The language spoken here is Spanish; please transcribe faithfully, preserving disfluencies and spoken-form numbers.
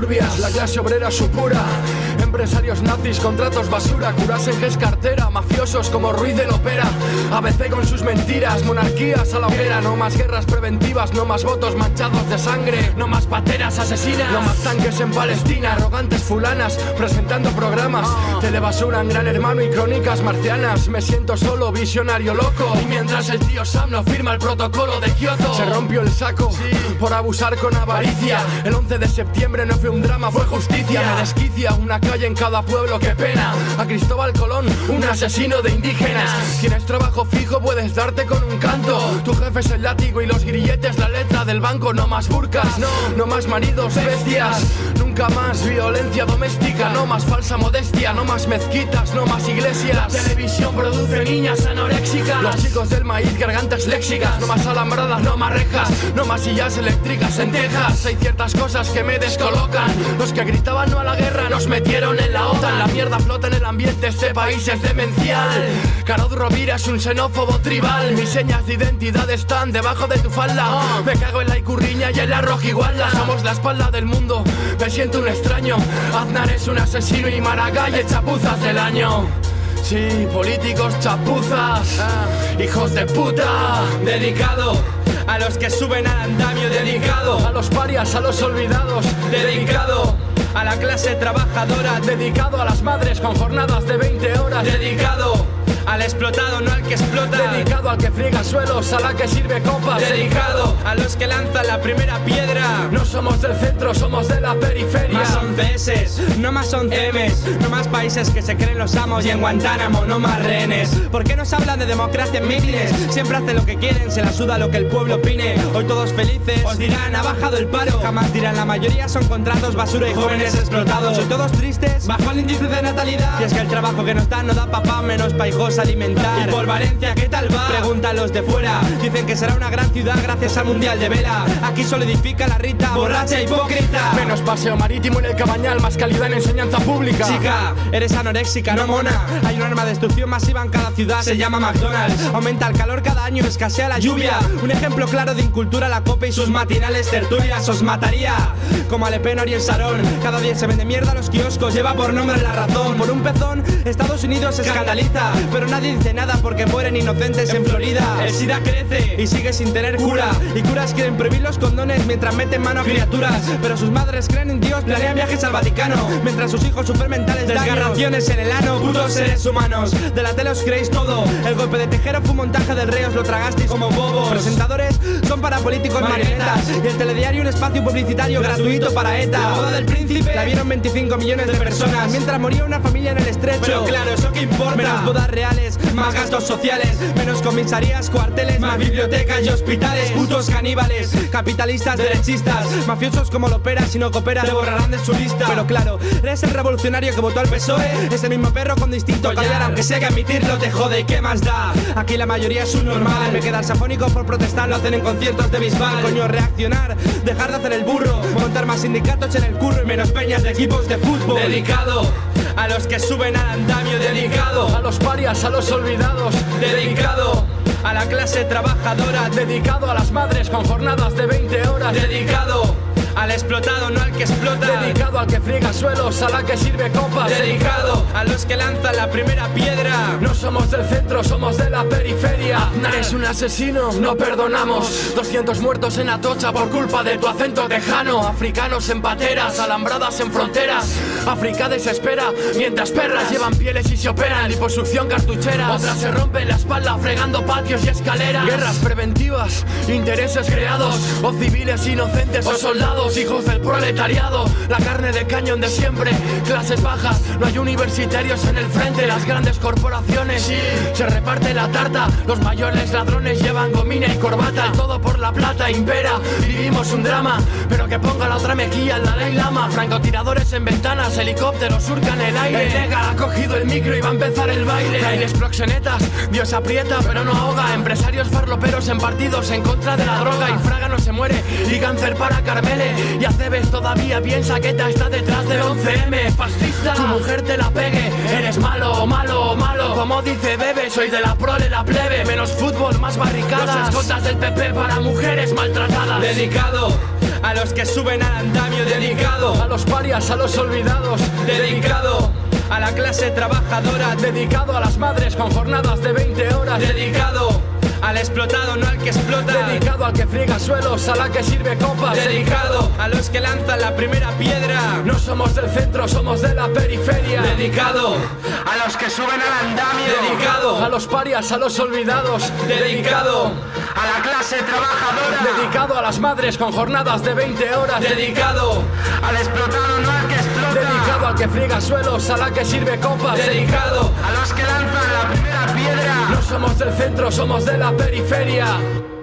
turbias, la clase obrera supura. Empresarios nazis, contratos basura, curas en que es cartera, mafiosos como Ruiz de Lopera. A B C con sus mentiras, monarquías a la hoguera. No más guerras preventivas, no más votos manchados de sangre. No más pateras asesinas, no más tanques en Palestina. Arrogantes fulanas, presentando programas telebasura en Gran Hermano y crónicas marcianas. Me siento solo, visionario loco. Y mientras el tío Sam no firma el protocolo de Kioto, se rompió el saco, sí, por abusar con avaricia. El once de septiembre no fue un drama, fue justicia. Me desquicia una calle en cada pueblo, qué pena. A Cristóbal Colón, un asesino de indígenas. Tienes trabajo fijo, puedes darte con un canto. Tu jefe es el látigo y los grilletes, la letra del banco. No más burcas, no, no más maridos bestias. Nunca más violencia doméstica, no más falsa modestia. No más mezquitas, no más iglesias. La televisión produce niñas anoréxicas. Los chicos del maíz, gargantas léxicas. No más alambradas, no más rejas, no más sillas eléctricas en Texas. Hay ciertas cosas que me descolocan. Los que gritaban no a la guerra nos metieron en la OTAN. La mierda flota en el ambiente, este país es demencial. Carod Rovira es un xenófobo tribal. Mis señas de identidad están debajo de tu falda. Me cago en la icurriña y en la rojigualda. Somos la espalda del mundo, me siento un extraño. Aznar es un asesino y Maragall es chapuzas del año. Sí, políticos chapuzas, hijos de puta. Dedicado a los que suben al andamio, dedicado a los parias, a los olvidados, dedicado a la clase trabajadora, dedicado a las madres con jornadas de veinte horas, dedicado al explotado, no al que explota, dedicado al que friega suelos, a la que sirve copas, dedicado a los que lanzan la primera piedra. No somos del centro, somos de la periferia. Más once eses, no más once emes, no más países que se creen los amos y en Guantánamo no más rehenes. ¿Por qué nos hablan de democracia en mítines? Siempre hacen lo que quieren, se la suda lo que el pueblo opine. Hoy todos felices, os dirán ha bajado el paro. Jamás dirán la mayoría son contratos basura y jóvenes explotados. Hoy todos tristes, bajo el índice de natalidad. Y es que el trabajo que nos dan no da papá menos pa' hijos alimentar. Y por Valencia, ¿qué tal va? Preguntan los de fuera. Dicen que será una gran ciudad gracias al Mundial de Vela. Aquí solo edifica la Rita, borracha hipócrita. Menos paseo marítimo en el Cabañal, más calidad en enseñanza pública. Chica, eres anoréxica, no mona. Hay un arma de destrucción masiva en cada ciudad, se llama McDonald's. Aumenta el calor cada año, escasea la lluvia. Un ejemplo claro de incultura, la COPE y sus matinales tertulias. Os mataría, como Alepenor y el Sarón. Cada día se vende mierda a los kioscos, lleva por nombre La Razón. Por un pezón, Estados Unidos se escandaliza, pero nadie dice nada porque mueren inocentes en Florida. El SIDA crece y sigue sin tener cura. Y curas quieren prohibir los condones mientras meten mano a criaturas. Pero sus madres creen en Dios, planean viajes al Vaticano, mientras sus hijos sufren mentales desgarraciones en el ano. Putos seres humanos, de la tele os creéis todo. El golpe de Tejero fue un montaje del rey, os lo tragasteis como bobos. Presentadores son para políticos marionetas. Y el telediario un espacio publicitario gratuito para ETA. La boda del príncipe la vieron veinticinco millones de personas, mientras moría una familia en el estrecho. Pero claro, ¿eso qué importa? Menos bodas reales, más gastos sociales, menos comisarías, cuarteles, más bibliotecas y hospitales. Putos caníbales, capitalistas, derechistas, mafiosos como Lopera, si no cooperas te borrarán de su lista. Pero claro, eres el revolucionario que votó al P S O E, es el mismo perro con distinto collar, aunque sé que admitirlo te jode, ¿y qué más da? Aquí la mayoría es un normal, me quedar safónico por protestar, lo hacen en conciertos de Bisbal. Coño, reaccionar, dejar de hacer el burro, montar más sindicatos en el curro y menos peñas de equipos de fútbol. Dedicado a los que suben al andamio, dedicado a los parias, a los olvidados, dedicado a la clase trabajadora, dedicado a las madres con jornadas de veinte horas, dedicado al explotado, no al que explota, dedicado al que friega suelos, a la que sirve copas, dedicado a los que lanzan la primera piedra. No somos del centro, somos de la periferia. Aznar es un asesino, no perdonamos. doscientos muertos en Atocha por culpa de tu acento tejano. Africanos en pateras, alambradas en fronteras. África desespera, mientras perras llevan pieles y se operan. Liposucción cartuchera, otras se rompen la espalda fregando patios y escaleras. Guerras preventivas, intereses creados, o civiles inocentes o soldados, hijos del proletariado. La carne de cañón de siempre, clases bajas, no hay universitarios en el frente. Las grandes corporaciones, sí, se reparte la tarta. Los mayores ladrones llevan gomina y corbata. Todo por la plata impera, vivimos un drama, pero que ponga la otra mejilla en la Dalai Lama. Francotiradores en ventanas, helicópteros surcan el aire. El Nega ha cogido el micro y va a empezar el baile. Frailes proxenetas, Dios aprieta pero no ahoga. Empresarios farloperos en partidos en contra de la droga. Y Fraga no se muere y cáncer para Carmele. Y Aceves todavía piensa que ETA está detrás del once eme. Fascista, tu mujer te la pegue, eres malo, malo, malo. Como dice Bebe, soy de la prole, la plebe. Menos fútbol, más barricadas. Los escotas del P P para mujeres maltratadas. Dedicado a los que suben al andamio. Dedicado a los parias, a los olvidados. Dedicado a la clase trabajadora. Dedicado a las madres con jornadas de veinte horas. Dedicado al explotado, no al que explota. Dedicado al que friega suelos, a la que sirve copas. Dedicado a los que lanzan la primera piedra. No somos del centro, somos de la periferia. Dedicado a los que suben al andamio. Dedicado a los parias, a los olvidados. Dedicado a la clase trabajadora. Dedicado a las madres con jornadas de veinte horas. Dedicado al explotado, no al que explota. Dedicado al que friega suelos, a la que sirve copas. Dedicado a los que lanzan la primera piedra. No somos del centro, somos de la periferia.